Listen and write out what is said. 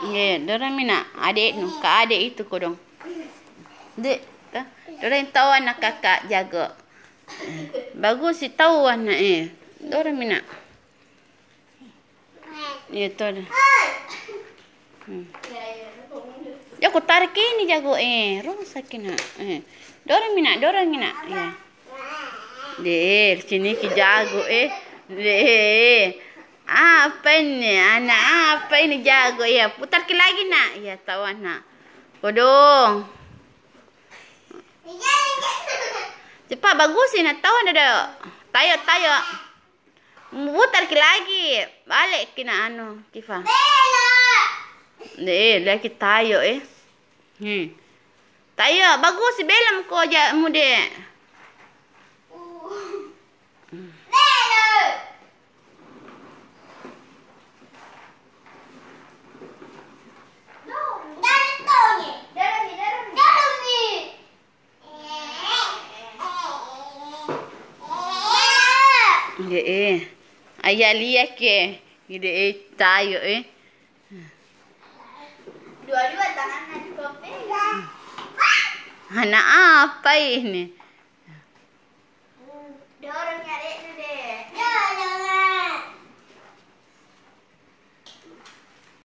Ya, dorang mina adik nu, kak adik itu kodong. Dek, dorang tahu anak kakak jaga. Bagus sih tahu anak dorang mina. Ya tuh. Ya aku tarik ini jago rusak kena. Dorang mina ya. Deh, sini ki jago Deh. Apa ini? Anak apa ini jago ya? Putar ke lagi nak. Ya tahu anak. Kodong. Cepat bagusin nak tahu ada. Tayo. Putar ke lagi. Balik kena Kifa. Deh, lagi tayo Tayo bagus belam ko mu deh. Ayah lihat ke, ide tayo Dua-dua tangannya dipegang. Anak apa ini?